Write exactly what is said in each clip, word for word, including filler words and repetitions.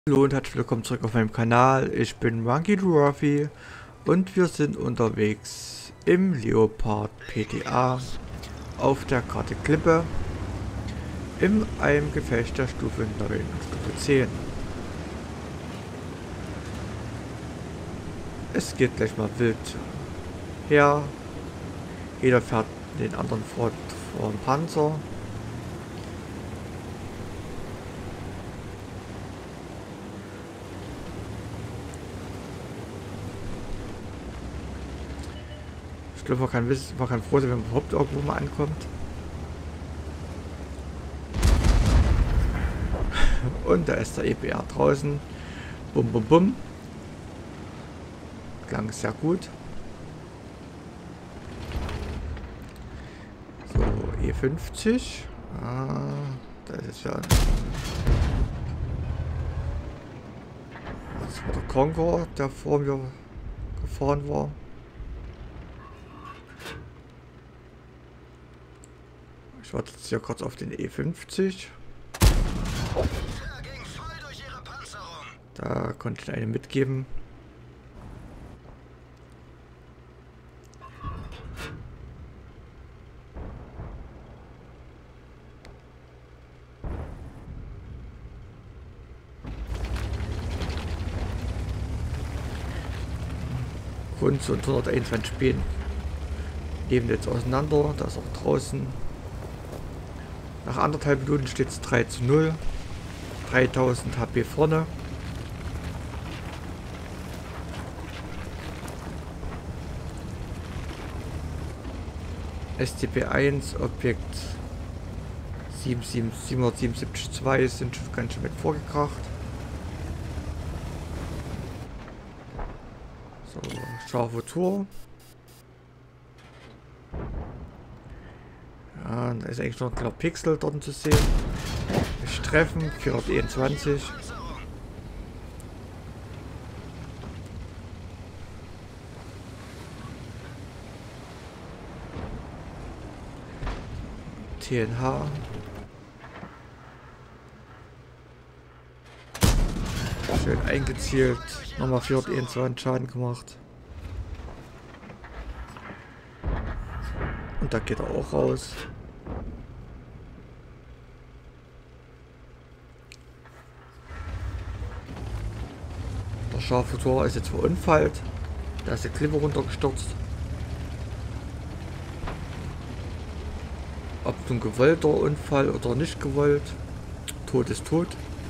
Hallo und herzlich willkommen zurück auf meinem Kanal. Ich bin Monkey Ruffy und wir sind unterwegs im Leopard P T A auf der Karte Klippe in einem Gefecht der Stufe neun und Stufe zehn. Es geht gleich mal wild her. Jeder fährt den anderen vor, vor dem Panzer. Ich glaube, man kann, wissen, man kann froh sein, wenn man überhaupt irgendwo mal ankommt. Und da ist der E B R draußen. Bum, bum, bum. Klang sehr gut. So, E fünfzig. Ah, da ist es ja. Das war der Conqueror, der vor mir gefahren war. Ich warte jetzt hier kurz auf den E fünfzig. Da konnte ich einen mitgeben. Kunst und hunderteinundzwanzig Spähen leben jetzt auseinander. Da ist auch draußen. Nach anderthalb Minuten steht es drei zu null. dreitausend H P vorne. S T P eins, Objekt siebenhundertsiebenundsiebzig zwei sind schon ganz schön mit vorgekracht. So, scharfe Tour. Ja, da ist eigentlich noch ein kleiner Pixel dort zu sehen. Ich treffen, vierhunderteinundzwanzig. T N H. Schön eingezielt. Nochmal vierhunderteinundzwanzig Schaden gemacht. Und da geht er auch raus. Der scharfe Tor ist jetzt verunfallt. Da ist der Klippe runtergestürzt. Ob nun gewollter Unfall oder nicht gewollt. Tod ist tot.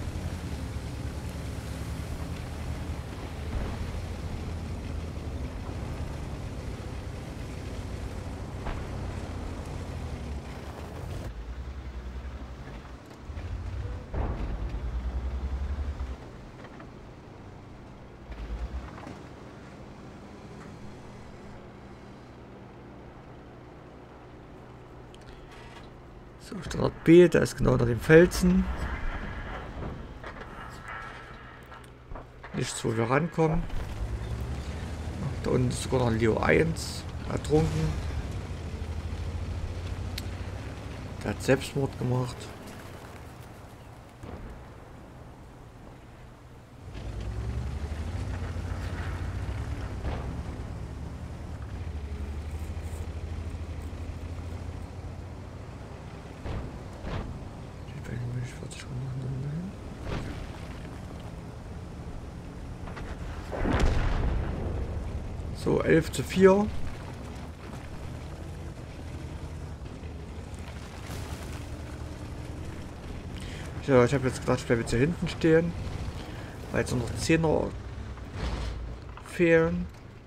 So, Standort B, da ist genau unter dem Felsen. Nichts, wo wir rankommen. Da unten ist sogar noch Leo eins ertrunken. Der hat Selbstmord gemacht. So, elf zu vier. Ja, ich habe jetzt gedacht, ich bleibe jetzt hier hinten stehen, weil jetzt noch zehner fehlen.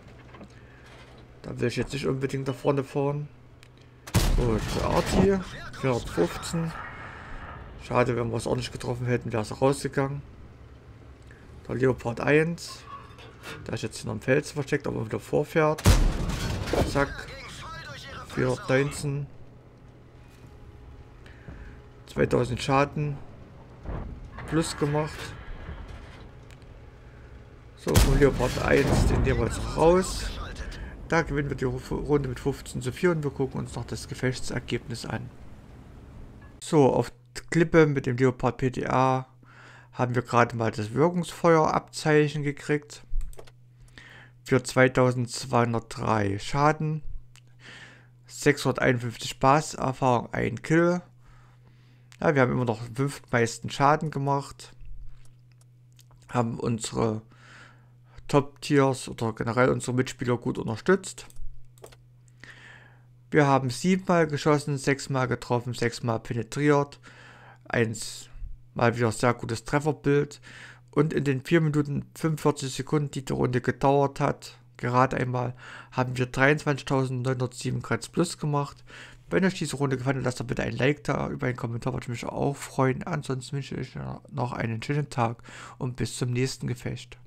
Da will ich jetzt nicht unbedingt da vorne fahren. So, der Arti, vierhundertfünfzehn. Schade, wenn wir es auch nicht getroffen hätten, wäre es rausgegangen. Der Leopard eins. Da ist jetzt hier noch ein Fels versteckt, aber wieder vorfährt. Zack. vierhundertneunzehn. zweitausend Schaden. Plus gemacht. So, vom Leopard eins, den nehmen wir jetzt raus. Da gewinnen wir die Runde mit fünfzehn zu vier und wir gucken uns noch das Gefechtsergebnis an. So, auf Klippe mit dem Leopard P T A haben wir gerade mal das Wirkungsfeuerabzeichen gekriegt. Für zweitausendzweihundertdrei Schaden. sechshunderteinundfünfzig Basiserfahrung, ein Kill. Ja, wir haben immer noch den fünftmeisten Schaden gemacht. Haben unsere Top-Tiers oder generell unsere Mitspieler gut unterstützt. Wir haben siebenmal geschossen, sechsmal getroffen, sechsmal penetriert. Eins mal wieder sehr gutes Trefferbild. Und in den vier Minuten fünfundvierzig Sekunden, die die Runde gedauert hat, gerade einmal, haben wir dreiundzwanzigtausendneunhundertsieben Kratz plus gemacht. Wenn euch diese Runde gefallen hat, lasst doch bitte ein Like da. Über einen Kommentar würde mich auch freuen. Ansonsten wünsche ich euch noch einen schönen Tag und bis zum nächsten Gefecht.